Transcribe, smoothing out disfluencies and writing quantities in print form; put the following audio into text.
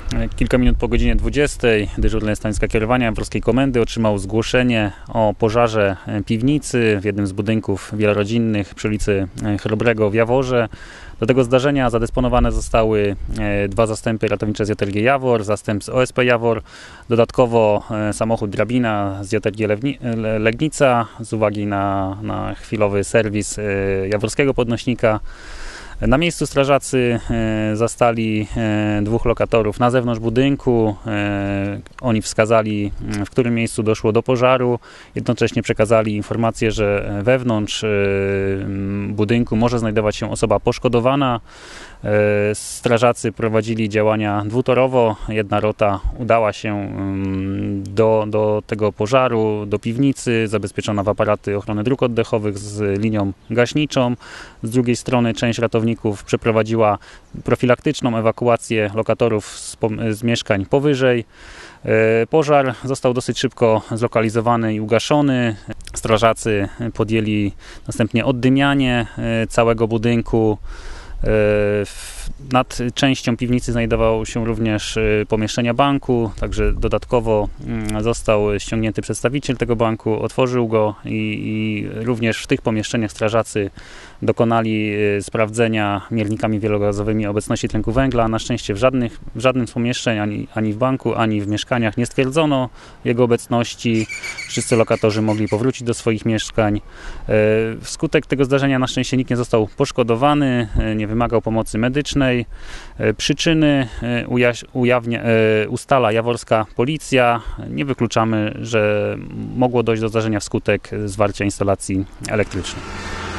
Kilka minut po godzinie 20 dyżurny stanistka kierowania Jaworskiej Komendy otrzymał zgłoszenie o pożarze piwnicy w jednym z budynków wielorodzinnych przy ulicy Chrobrego w Jaworze. Do tego zdarzenia zadysponowane zostały dwa zastępy ratownicze z JRG Jawor, zastęp z OSP Jawor, dodatkowo samochód drabina z JRG Legnica z uwagi na chwilowy serwis jaworskiego podnośnika. Na miejscu strażacy zastali dwóch lokatorów na zewnątrz budynku. Oni wskazali, w którym miejscu doszło do pożaru. Jednocześnie przekazali informację, że wewnątrz budynku może znajdować się osoba poszkodowana. Strażacy prowadzili działania dwutorowo. Jedna rota udała się do tego pożaru, do piwnicy, zabezpieczona w aparaty ochrony dróg oddechowych z linią gaśniczą. Z drugiej strony część ratowników przeprowadziła profilaktyczną ewakuację lokatorów z mieszkań powyżej. Pożar został dosyć szybko zlokalizowany i ugaszony. Strażacy podjęli następnie oddymianie całego budynku. Nad częścią piwnicy znajdowało się również pomieszczenia banku, także dodatkowo został ściągnięty przedstawiciel tego banku, otworzył go i również w tych pomieszczeniach strażacy dokonali sprawdzenia miernikami wielogazowymi obecności tlenku węgla. Na szczęście w żadnym z pomieszczeń, ani w banku, ani w mieszkaniach nie stwierdzono jego obecności. Wszyscy lokatorzy mogli powrócić do swoich mieszkań. Wskutek tego zdarzenia na szczęście nikt nie został poszkodowany, nie wymagał pomocy medycznej. Przyczyny ustala jaworska policja. Nie wykluczamy, że mogło dojść do zdarzenia wskutek zwarcia instalacji elektrycznej.